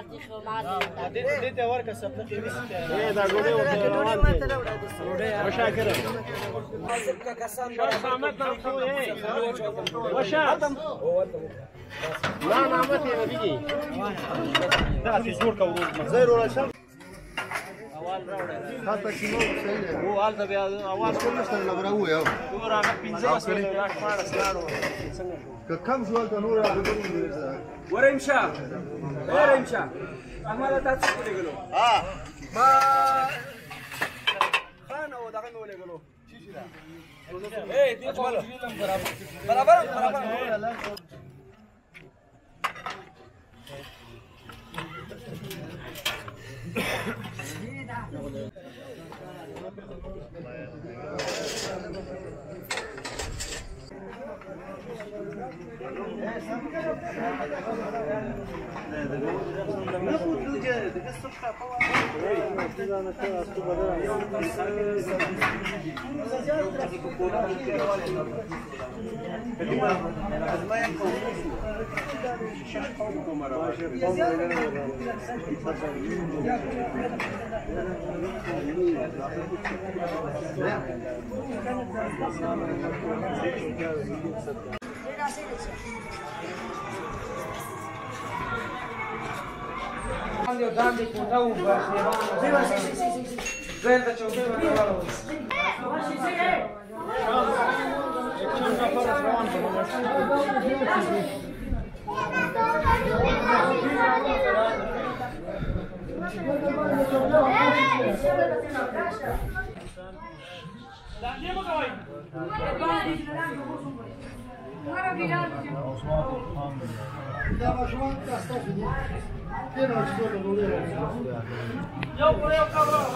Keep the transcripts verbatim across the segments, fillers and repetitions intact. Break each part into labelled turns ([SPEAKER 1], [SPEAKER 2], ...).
[SPEAKER 1] دې ته ورکه سپنه قیمه
[SPEAKER 2] اے دا ډوډۍ ورته روان دي مشاکره سلامت نام خو اے وشا لا نعمت يا نبي دا څه جوړ کا ورو زيرو راشم اول راوړل خاطر شنو صحیح دی او حال ته بیا اواز کوم څه لګرا و یو نور هغه پنځه وسه راټ پاړه سلاړو څنګه که کم شو ته نور هغه
[SPEAKER 3] وریم شاه وریم شاه احمد تاسو کو لګلو
[SPEAKER 2] ها
[SPEAKER 3] ما خان او دغه نو لګلو شي شي دا اے دې برابر برابر برابر Io dammi puta uva, sì, sì, sì, sì, sì. Trenta c'è un tema da valore. Sì, sì, eh. Andiamo noi.
[SPEAKER 4] Andiamo a sta finita. Che non ci sono volere.
[SPEAKER 1] Io volevo cabrone.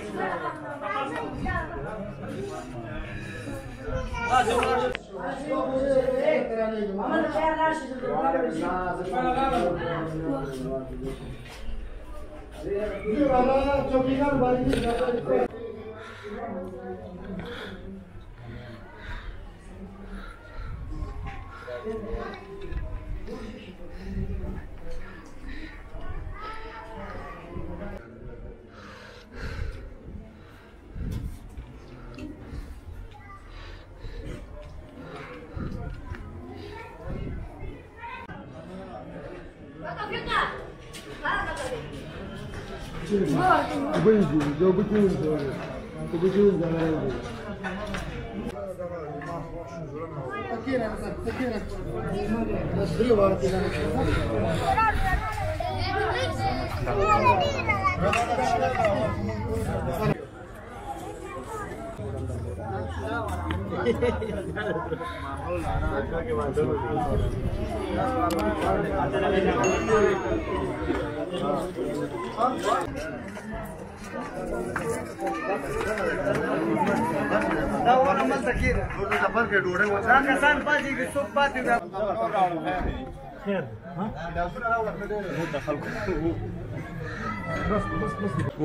[SPEAKER 1] Ah, devo
[SPEAKER 4] Benji, eu vou te usar. Eu vou te usar. Aqui, né? Aqui, né? Das frio, agora aqui, né?
[SPEAKER 3] دا ونه مل تکیره
[SPEAKER 2] ټول سفر کې ډوډۍ و
[SPEAKER 3] دا کسان پاتې کې څوک پاتې دا
[SPEAKER 4] خير ها؟
[SPEAKER 2] دا څونه راوړل نو د خلکو
[SPEAKER 4] بس بس بس
[SPEAKER 2] و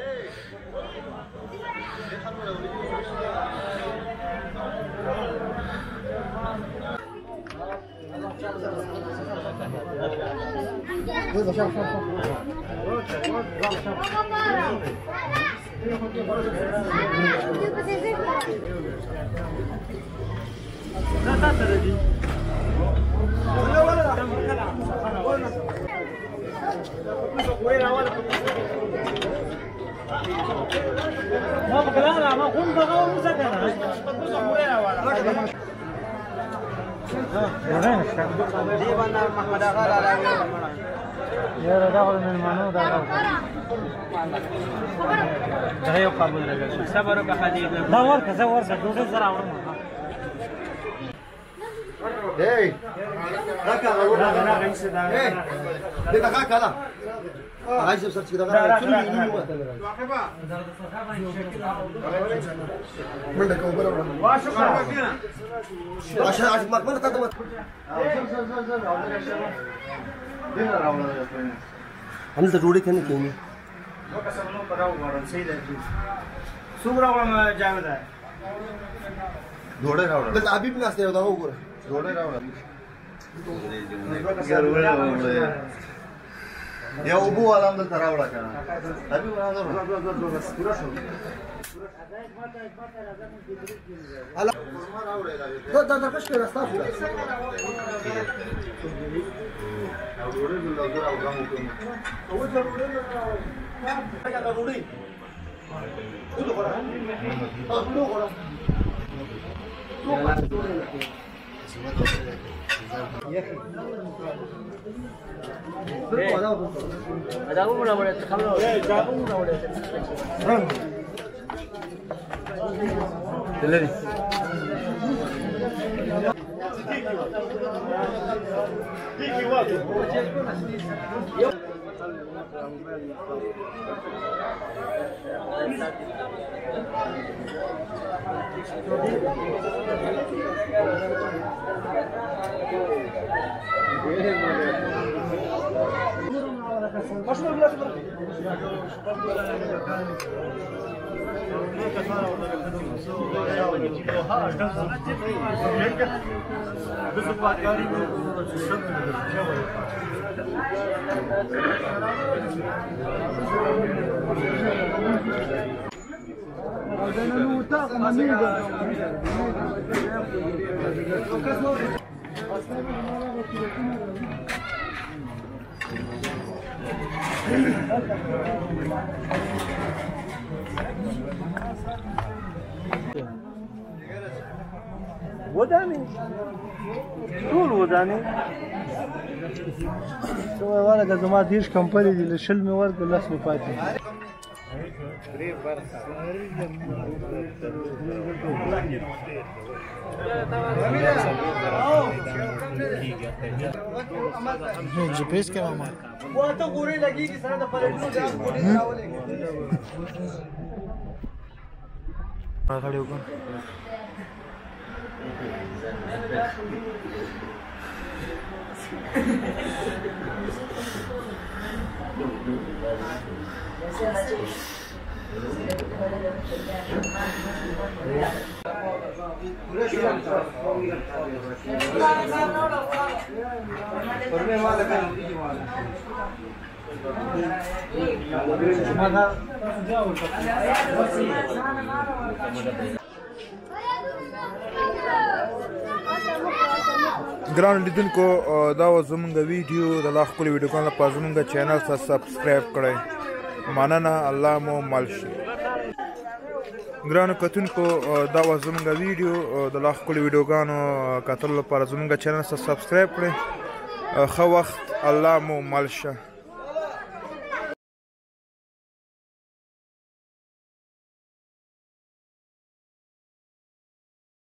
[SPEAKER 4] يلا شوف شوف شوف
[SPEAKER 1] لا تاثر دي
[SPEAKER 3] ولا ولا
[SPEAKER 1] ما بكلام ما كنت بقول مسكنا
[SPEAKER 3] دي باندې محمد اغا لاله
[SPEAKER 1] يا داخل من المنو داخل ده یو قبول راغلی صبر وکړه حدیث دا ورکه زه ورکه دوه زره اورم
[SPEAKER 2] هی
[SPEAKER 1] راکا راکا راکا انسه دا
[SPEAKER 2] دې دا کاله عايز سرچ كده غير كل يوم من ده كوبر
[SPEAKER 1] واشو
[SPEAKER 2] عشان عشان ما ما تقدم هم ته ډوډۍ کنه کېنی
[SPEAKER 1] نو که څنګه نو پراو ورن سي ده څومره وم جاوید
[SPEAKER 2] ډوډۍ راوړل دلته حبيب ناس دی دا وګوره ډوډۍ راوړل یا اوبو والا هم دلته راوړه که نه حبیب راځه پوره شو
[SPEAKER 4] دا دا دا کښ کې راستا خو
[SPEAKER 2] او ډوډۍ دلته زه راوړم وکړم
[SPEAKER 4] او دا ډوډۍ دا ډوډۍ څه غواړه تاسو نو غواړه
[SPEAKER 3] Ada aku mula mula kamu. Eh, aku mula mula. Dulu ni.
[SPEAKER 4] Başına biraz bırak.
[SPEAKER 1] ودانې ټول ودانې څه وایي ورکه زما دېرش کمپنۍ دي له شل مې ورکړه لس مې پاتې
[SPEAKER 4] جی پی ایس کې ما
[SPEAKER 1] وہ ته غوري لګېږي سره د پلټونو د غوري راولېږي
[SPEAKER 4] غړي وکړه
[SPEAKER 5] ګران لیدونکو دا و زمونږ ویډیو د لا ښکلي ویډیوګانو لپاره زمونږ چینل ته سبسکرایب کړئ مننه الله مو مل شي ګرانو کتونکو دا و زمونږ ویډیو د لا ښکلي ویډیوګانو کتلو لپاره زمونږ چینل ته سبسکرایب کړئ ښه وخت الله مو مل شه